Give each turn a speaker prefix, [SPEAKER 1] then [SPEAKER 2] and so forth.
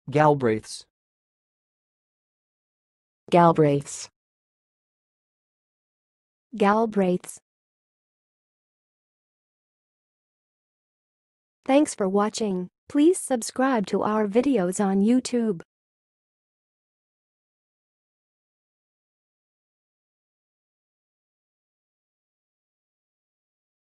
[SPEAKER 1] Galbraiths.
[SPEAKER 2] Galbraiths. Galbraiths. Thanks for watching. Please subscribe to our videos on YouTube.